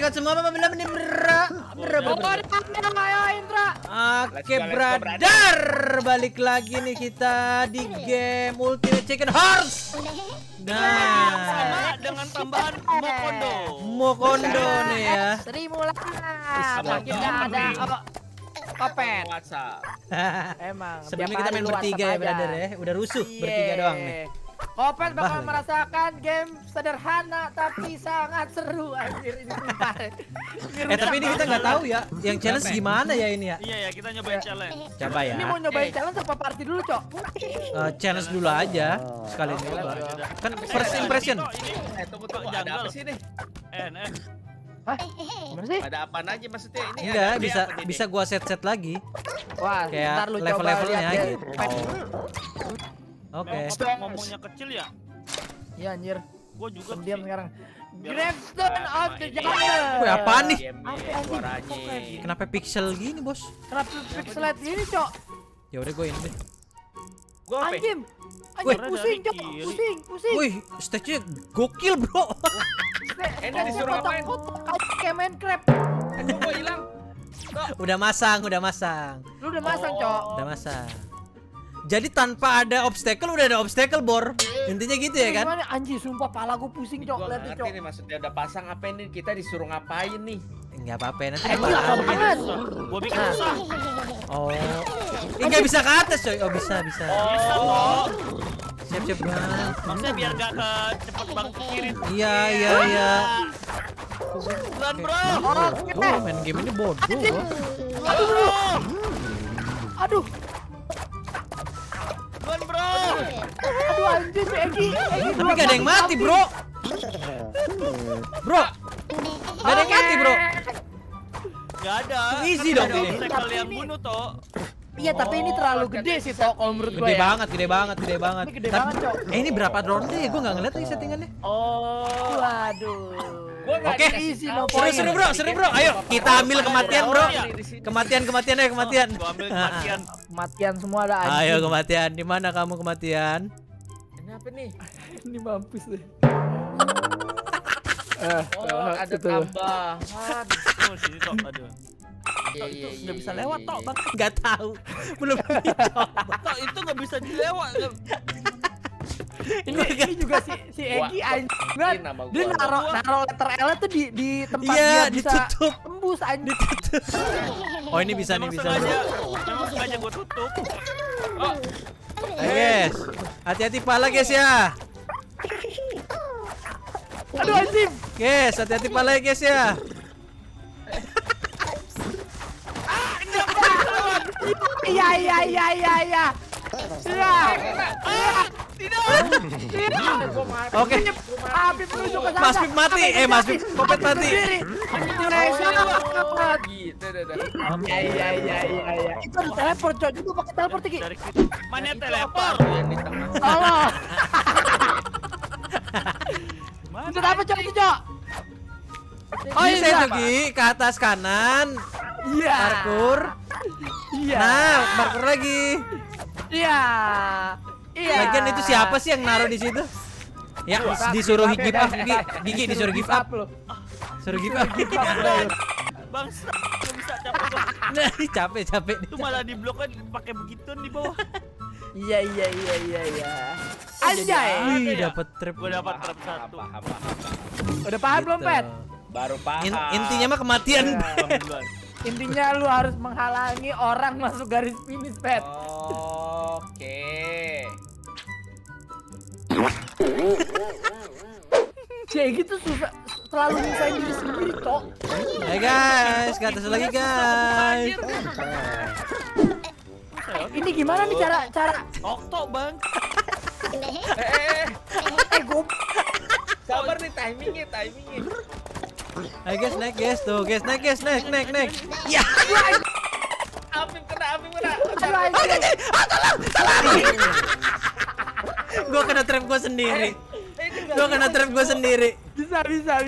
saksikan semua apabila Oke, brother. Balik lagi nih kita di game Ultimate Chicken Horse. Nah, dengan tambahan Mokondo nih ya. Seribu lah. Kita ada Kopen. Emang. Sebelumnya kita main bertiga ya, brother ya. Udah rusuh bertiga doang nih. Kopen bakal merasakan game sederhana tapi sangat seru anjir ini. Tapi ini kita nggak tahu ya, yang challenge gimana ya ini ya? Iya ya, kita nyobain challenge. Coba ya. Ini mau nyobain challenge apa party dulu, Cok? Challenge dulu aja sekali nyoba. Kan first impression. Tunggu, ada apa sih nih? Hah? Gimana sih? Ada apaan aja maksudnya ini? Enggak, bisa gua set lagi. Wah, kayak ntar lu level-levelnya coba gitu. Oke. Ngomongnya kecil ya? Iya anjir. Gua juga diam sekarang. Gravestone of the Jungle. Wih, apaan nih? Suaranya. Kenapa pixel gini, Bos? Kenapa pixelate gini, Cok? Ya udah gue ini deh. Gua apa? Anjim. Wih. Pusing, Cok. Pusing. Wih, stage-nya gokil, Bro. Enak disuruh ngapain? Kayak Minecraft. Gua hilang. Udah masang. Lu udah masang, Cok. Udah masang. Jadi tanpa ada obstacle udah ada obstacle, Bor. Intinya gitu ya kan? Gimana anjir, sumpah pala gue pusing, Cok. Gua Lihat ngerti Cok. nih maksudnya udah pasang apa ini kita disuruh ngapain nih? Enggak apa-apa nanti. Gila banget. Gua bikin susah. Oh. Enggak bisa ke atas, coy. Oh, bisa. Bisa Oh. loh. Siap, Bang. Maksudnya biar gak ke cepet banget ke kiri. Iya. Run, bro. Oh, main game ini bodoh gua. Aduh. Run, bro. Aduh anjir, Egi. Tapi gak ada yang mati, Bro. Bro. Gak ada yang mati, Bro. Gak ada. Easy Kan dong ada ini. obstacle yang bunuh toh. Iya, tapi ini terlalu gede sih, Tok, kalau menurut gue Gede ya. banget. Ini gede banget, Cok. Ini berapa ronde ya? Gue nggak ngeliat lagi settingannya. Oh. Waduh. Oke, seru bro. Ayo kita ambil kematian, bro. Kematian ayo kematian. Gua ambil kematian. Kematian semua ada anjing. Ayo kematian. Di mana kamu kematian? Ini apa nih? Ini mampus deh. Oh, ada tambahan. Oh, sini toh, aduh. Itu nggak bisa lewat toh, Bang. Nggak tahu. Belum dicoba. Toh itu nggak bisa dilewat. Ini juga si Egi anjing banget. Dia naro letter L tuh di tempat Iya, dia bisa ditutup. tembus anjing. Oh, ini bisa nih, bisa. Memang sengaja gua tutup. Oh, Guys, hati-hati pala guys ya. Aduh anjing. Guys, hati-hati pala ya guys ya. Iya. Iya. Oke. Habis menuju ke sana. Mas Pip mati. Mas Pip kopet mati. gitu dah. Iya. Itu ada teleport, Cok. Juga pakai teleport Egi. Mana teleport? Allah. Mana? Itu apa, Cok? Itu, Cok? Bisa itu Gi, ke atas kanan. Iya. Parkur. Iya. Nah, parkur lagi. Iya. Lagian itu siapa sih yang naruh di situ? Ya, disuruh give up, Gigi disuruh give up. Suruh give up. Bang, nggak bisa capek gua. Nah, capek. Itu malah di blok kan pakai begituan di bawah. Iya. Anjay. Wih, dapat trap. Gua dapat trap satu. Udah paham belum, Gitu. Pet? Baru paham. Intinya mah kematian. Intinya lu harus menghalangi orang masuk garis finish, Pet. Oke. Kayak gitu susah, selalu nyusahin diri sendiri, Cok. Hai guys, ke atas lagi guys. Ini gimana nih cara Okto, Bang. gue Sabar nih timingnya. Hai guys, naik guys tuh, guys naik. Ya. Apim kena. Gua kena trap gua sendiri. bisa.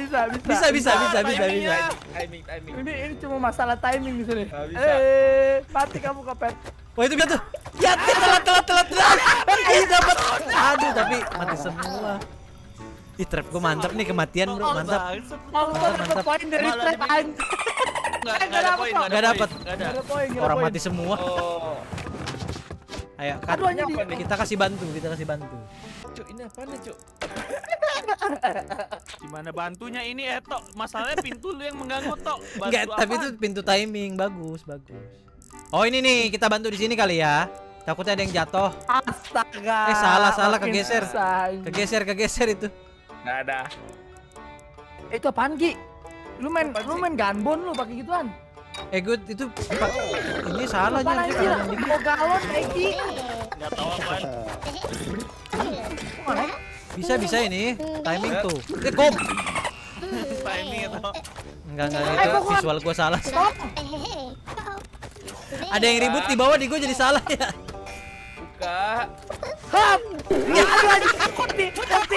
Timing. Ini cuma masalah timing di sini. bisa. Mati kamu, Kapet. Wah, itu dia tuh. Ya, telat. Dapat. Aduh, tapi mati semua. Ih, trap gua mantap nih, kematian bro, mantap. Mau Mantap. poin dari trap anjing. Nggak ada poin, Nggak dapet. Nggak ada. Ada poin, nggak ada Orang poin. mati semua. Oh. Ayo, Aduh, anjing. kita kasih bantu, kita kasih bantu. Cuk, ini apaan ya, Cuk? Gimana bantunya ini Tok? Masalahnya pintu lu yang mengganggu Tok. Bantu Enggak, tapi apaan? itu pintu timing, bagus. Oh, ini nih, kita bantu di sini kali ya. Takutnya ada yang jatuh. Astaga. Salah, makin kegeser. susah, anjing. Kegeser itu. Nggak ada. Itu apaan, Gi? Lu main gunbon lu pakai gituan. Good itu ini salah Apaan nih. anjir? Mau galon, Egi. Nggak tahu apaan. Bisa ini timing tuh. Kom. Timing itu. Enggak itu visual gua salah. Ada yang ribut di bawah di gua jadi salah ya. Buka. Hap. Ya aduh anjing takut nih.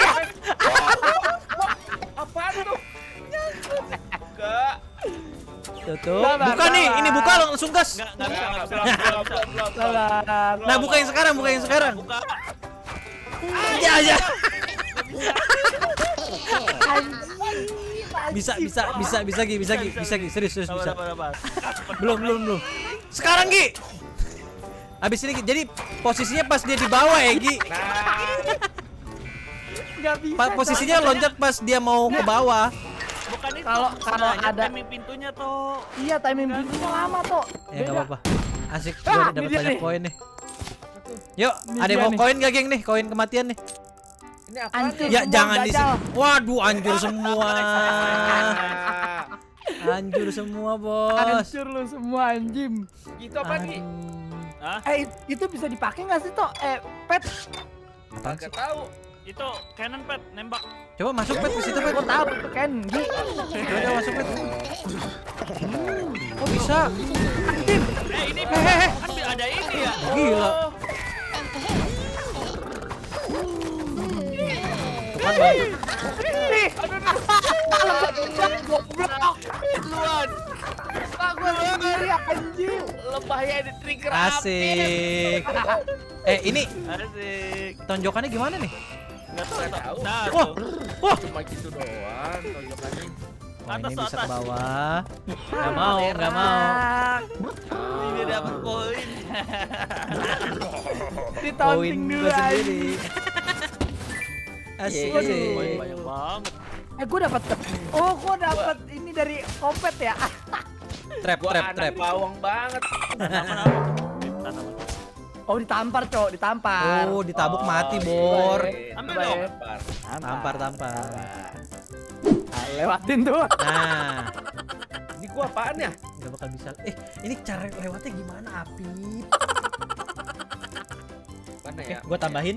Apaan tuh? Buka. Tutup. Sabar, Buka nih, sabar. ini buka langsung gas. Nggak bisa. Sabar. Nah, buka yang sekarang. Buka. Ya. Anjing. Bisa Gi, serius bisa. Sabar. Belum. Sekarang Gi. Habis ini jadi posisinya pas dia di bawah ya Gi. Nggak bisa. Posisinya loncat pas dia mau ke bawah. Bukan itu. Kalau Sebenarnya ada- timing pintunya Tok. Iya, timing pintunya lama, Tok. Ya nggak apa-apa. Asik, Ah, gua udah ini dapat dia banyak nih. poin nih. Yuk, Ini ada yang dia mau nih. koin gak geng nih? Koin kematian nih. Ini apaan Hancur. nih? Ya Semua jangan di gagal. sini. Waduh, hancur semua. Ah, Hancur semua, Bos. Hancur lu semua anjing. Gitu apa nih? Aduh. Hah? Itu bisa dipakai nggak sih, Tok? Pet. Apaan sih? Nggak tahu. Itu cannon pet nembak. Coba masuk pet ke situ pet. Gua tahu itu kan, Gi. Coba masuk pet. Oh bisa. Ini kan ada ini ya. Gila. Tuh kan bantu. Goblok. Duluan. Gua sendiri anjing. Lebahnya di trigger Asik. Ini Asik. tonjokannya gimana nih? Nggak tahu. Nggak tahu. Nah, Wah, tuh. wah. Cuma gitu doang tonjokannya. Wah, ini Atas, bisa ke atas. bawah. Gak mau. Ini dapat koin. Poin Ditaunting dulu gua anjing. sendiri. Asik. Waduh. Koin banyak banget. Gua dapat ini dari kopet ya. Trap. Gua anak bawang banget. Tanaman. Oh, ditampar, Cok, ditampar. Oh, ditabuk mati, Bor. Ambil Baik. dong. Tampar. Lewatin tuh. Nah, Ini gua apaan ya? nggak bakal bisa. Ini cara lewatnya gimana, Apip? Mana Oke, ya? gua tambahin.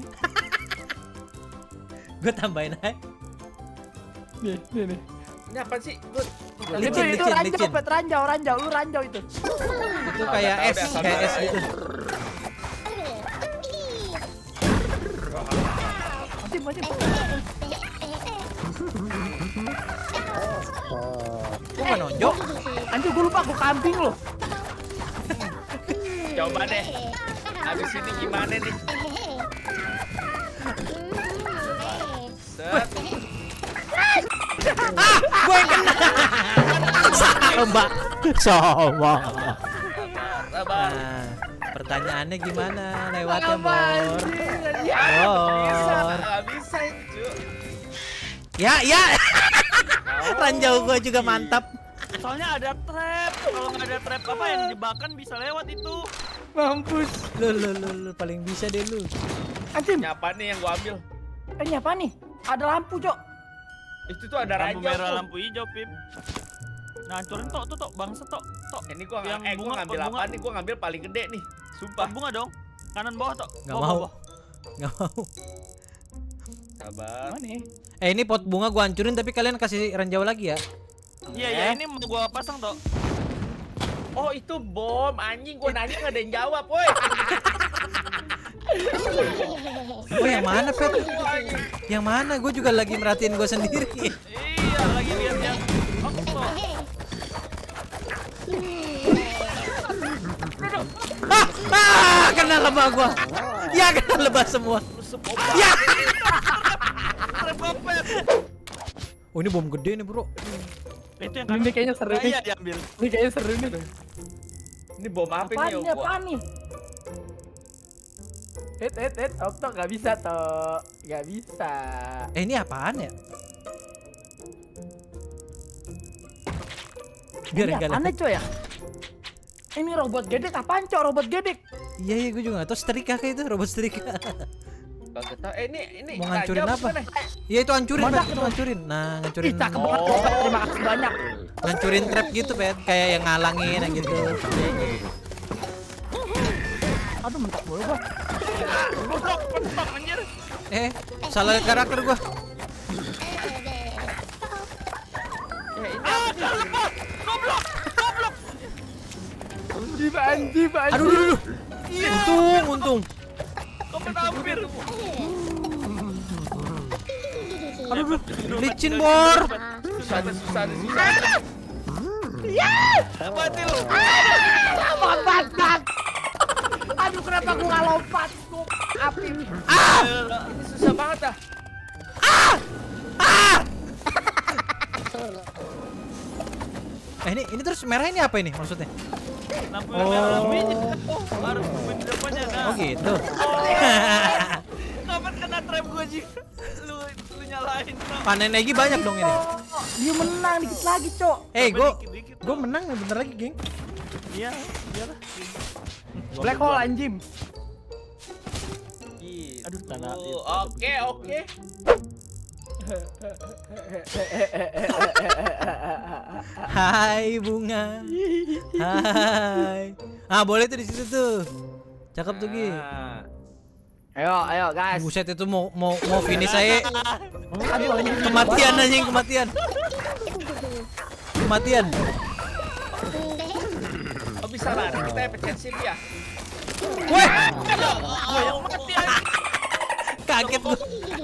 Gua tambahin aja. Nih. Ini apa sih? Gua Licin. Itu ranjau, Pet, ranjau. Lu ranjau itu. Itu kayak tahu es, deh, kayak es sabar. gitu. Macam. Gua nggak nonjok. Anjir, gua lupa gua kambing loh. coba deh. Habis ini gimana nih? Set. Gua yang kena. Sama. Sabar. Nah, pertanyaannya gimana lewatnya, Apa, Bor? anjir? Bisa, Bor. nggak bisa itu. Ya. Ranjau gua juga mantap. Soalnya ada trap. Kalau nggak ada trap apa yang jebakan bisa lewat itu. Mampus. Lu paling bisa deh lu. Anjir, Ini apa nih yang gua ambil? ini apa nih? Ada lampu, Cok. Itu tuh ada Lampu ranjau merah, tuh. lampu hijau, Pip. Nah, hancurin Tok, tuh Tok, bangsa Tok. Ini gua Yang gua bunga, ngambil pot apa bunga. nih? Gua ngambil paling gede nih. Sumpah. Pot bunga dong. Kanan bawah Tok. Nggak Bawah, mau. bawah. Nggak mau. Sabar. Mana nih? Ini pot bunga gua hancurin tapi kalian kasih ranjau lagi ya. Iya, ini mau gua pasang Tok. Oh, itu bom. Anjing, gua nanya nggak ada yang jawab, woi. Oh, yang mana, Pet? Yang mana? Gua juga lagi merhatiin gua sendiri. Iya, lagi lihat yang Tok. Kena lama gua. Ya kena lebah semua. Ya. Trap kopet. Oh ini bom gede nih bro. Itu yang Ini kayaknya seru nih. Iya diambil. Ini kayaknya seru nih. Ini bom apa Apaan nih? nih? Apaan nih? Okto nggak bisa toh, nggak bisa. Ini apaan ya? Biar Ini enggak apaan coy ya? Ini robot gedek apaan cok? Robot gedek? Iya iya gue juga nggak tahu setrika kayak itu robot setrika. Gak tahu. Ini Mau ngancurin raja apa? bukan ya? Iya itu hancurin Mana? Pet, itu hancurin. Nah ngancurin. Ih cakep banget. Terima kasih banyak. Ngancurin trap gitu Pet, kayak yang ngalangin yang gitu. Aduh mentok mulu gua. Pentok anjir. Salah karakter gua. Anjing. Aduh. Untung. Kopet hampir. Aduh. Licin bor. Susah. Mati lu. Lompat. Aduh kenapa gua nggak lompat? Api. Ini susah banget dah. Ini terus merah ini apa ini maksudnya? Lampu merah lebihnya. Harus main di depannya. Nah. Oh gitu. Kopet kena trap gua Ji. Lu nyalain. Tok. Panen lagi banyak dong ini. Dia menang dikit lagi cok. Dikit-dikit, Gue menang nih bentar lagi geng. Iya, iyalah. Black hole anjing. Gitu. Aduh, tanah. Oke. Hai bunga. Hai. Ah boleh tuh di situ tuh. Cakep tuh Gi. Nah, Ayo guys. Buset itu mau finish saya. Aduh anjing. Kematian anjing kematian. oh bisa lari kita ya pencet shift ya. Weh, Gua yang mati anjing. kaget gua.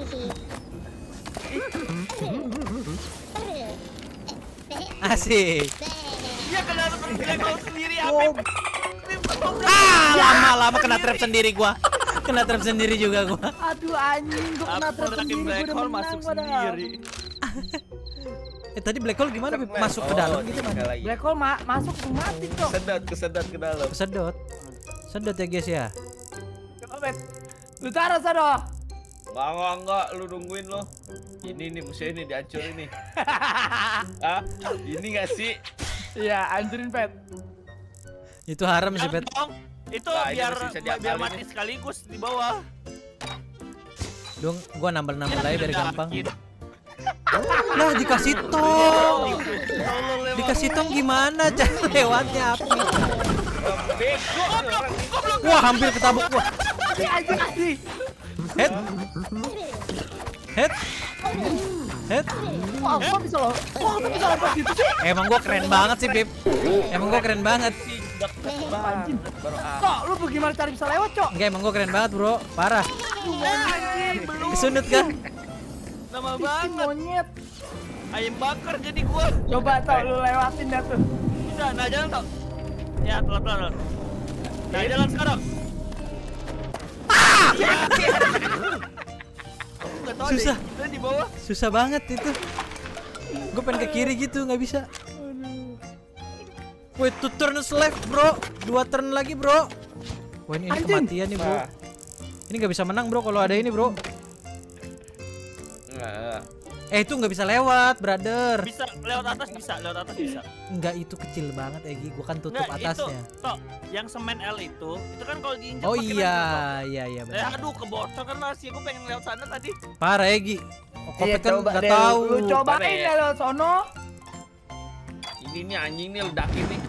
Asik. Dia kena black hole sendiri Apip. Lama-lama kena trap sendiri gua. Kena trap sendiri juga gua. Aduh anjing gua kena Apip trap ledakin sendiri. black Gua udah hole menang masuk padahal. sendiri. Tadi black hole gimana? Bib? Masuk ke dalam gitu kan? Black hole masuk tuh mati cok. Kesedot ke dalam. Sedot ya guys ya. Coba bet. Lu taruh sana. Enggak, lu nungguin lo. Ini musuh ini dihancurin nih. Ah, ini nggak sih? Iya, hancurin pet. Itu haram sih Pet. Dong. Itu Nah, ini biar masih bisa diakalin biar mati nih. sekaligus di bawah. Dong, gua nambah aja biar gampang. Gitu. Lah dikasih tong. Dikasih tong gimana cara lewatnya api? Bego nih orang ini. Wah, hampir ketabuk gua. Anjing. Head. Wah, gua bisa loh. Wah, gua bisa lompat gitu sih. Emang gua keren banget sih, Bib. Emang gua keren banget. Anjing. Baru Kok lu bagaimana cari bisa lewat, Cok? Enggak, emang gua keren banget, Bro. Parah. Anjing, belum. Kesundut kan? Lama Bikin banget. monyet. Ayam bakar jadi gua. Coba Cok lu lewatin dah tuh. Bisa, nah jalan Tok. Ya, telat. Nah, jalan sekarang. Nggak tahu Susah. deh, kita di bawah. Susah banget itu. Gue pengen ke kiri gitu, nggak bisa. Wait, 2 turns left, bro. 2 turn lagi, bro. Wah, ini Anjing. kematian nih, bro. Nah. Ini nggak bisa menang, bro, kalau ada ini, bro. Nggak. Itu nggak bisa lewat, brother. Bisa lewat atas bisa. Nggak, itu kecil banget, Egi. Gua kan tutup Nggak, atasnya. Itu, Tok, yang semen L itu kan kalau diinjak Oh pakai iya, nasi, iya Tok. benar. Aduh, kebocor kan nasi. Gue pengen lewat sana tadi. Parah, Egi. Oh, Kopet kan coba nggak deh, tahu. Lu cobain Bentar ya. deh lo sono. Ini nih anjing nih ledakin nih.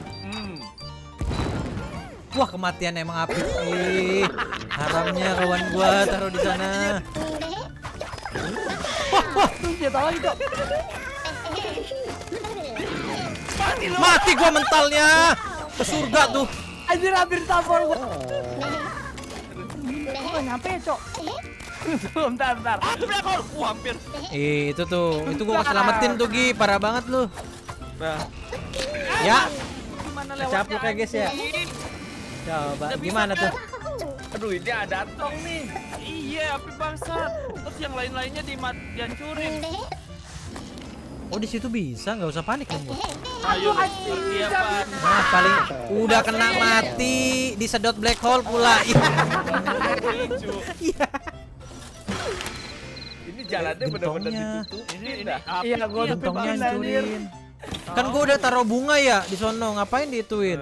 Wah, kematian emang api. Haramnya kawan gua taruh di sana. Terus dia tahu lagi, Cok. Mati gua mentalnya. Ke surga tuh. Anjir hampir tampol gua. Gua nyampe, Cok. Bentar. Black hole. Hampir. Itu tuh, itu gua keselamatin tuh Gi, parah banget lu. Nah, Ya, Gimana Caplok ya, guys, ya. anjing? coba gimana tuh? Aduh, ini ada tong nih. Iya, api bangsat. Terus yang lain-lainnya dihancurin. Oh di situ bisa, nggak usah panik dong. Ayo, ngerti apa? Nah paling udah kena mati, disedot black hole pula. Iya. Ini jalannya benar-benar Gentongnya. ditutupin Ini dah. api Iya, gua yang Gentongnya Bangsa, hancurin. Kan gua udah taruh bunga ya di sono, ngapain diituin?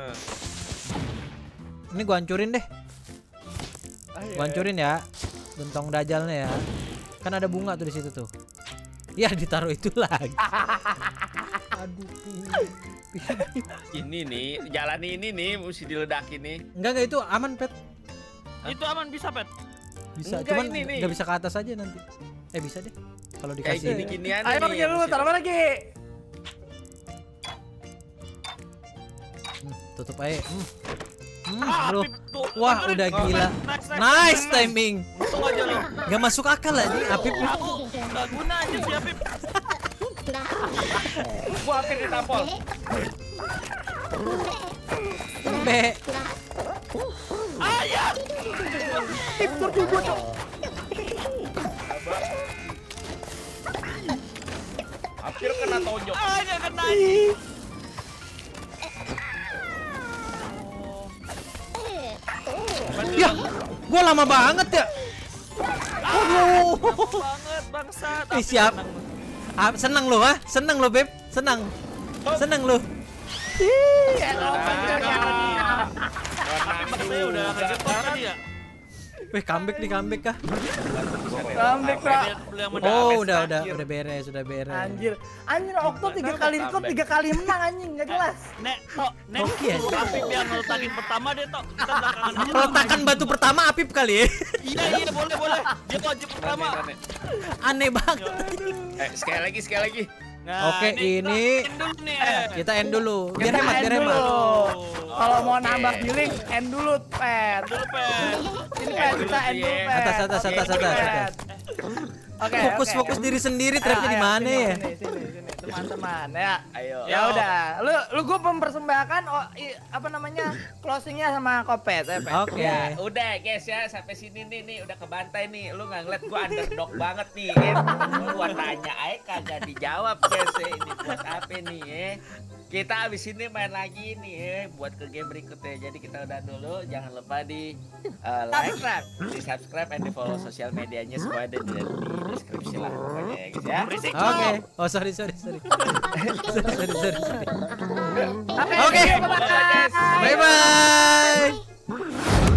Ini gua hancurin deh. Gua hancurin ya. Gentong dajalnya ya. Kan ada bunga tuh di situ tuh. Ya ditaruh itu lagi. Aduh, Ini nih, jalan ini nih mesti diledakin nih. enggak itu aman pet. Itu aman bisa, Pet? Bisa, Enggak, cuman ini nih. nggak bisa ke atas aja nanti. Bisa deh. Kalau Kayak dikasih. gini-ginian Ayo nih. pergi yang dulu, mesti- taruh apa lagi? Tutup aja. Bro. Ah, api tuh. Wah, Hancurin. udah Oh, gila. nice. Nice timing. Untung aja lo. Gak masuk akal lagi Apip. Nggak guna aja si Apip. Gua hampir ditampol. Be. Ayah. Hampir kena tonjok. Nggak kena. Ya, gua lama banget ya. Aduh. Banget bangsat. Ih, siap. Seneng lo ah? Seneng lo Beb? Seneng. Seneng lo. Saya udah ngejepit tadi ya. Wih, comeback nih, comeback kah? Comeback, Pak. Oh, udah beres, udah beres. Anjir, Okto 3 kali record, 3 kali menang anjing, nggak jelas. Nek, Tok, Nek, Oke, ya. Apip yang ngeletakin pertama deh, Tok. Kita belakangan aja. Peletakan batu pertama Apip kali ya. Iya, boleh. Dia wajib pertama. Aneh banget. Sekali lagi. Nah, Oke, ini kita end dulu nih. kita end dulu. Biar Kita hemat, end biar dulu. hemat. Kalau mau nambah billing, end dulu, Pet. Dulu, Pet. Ini Pet, kita end dulu, Pet. Atas. Pet. Oke, Fokus di diri sendiri, trapnya di mana ya? Sini, teman-teman ya. Ayo. Ya udah, lu gue mempersembahkan apa namanya closingnya sama Kopet ya, Pet. Oke. Ya, udah guys ya, sampai sini nih udah kebantai nih. Lu nggak ngeliat gua underdog banget nih. Gua tanya aja kagak dijawab guys. Ini buat apa nih ya? Kita abis ini main lagi nih ya, buat ke game berikutnya. Jadi kita udah dulu, jangan lupa di like, di subscribe, and di follow sosial medianya semua ada di deskripsi lah pokoknya ya guys ya. Oke. Oh, sorry. Sorry. Oke, Oke. bye-bye. Bye bye.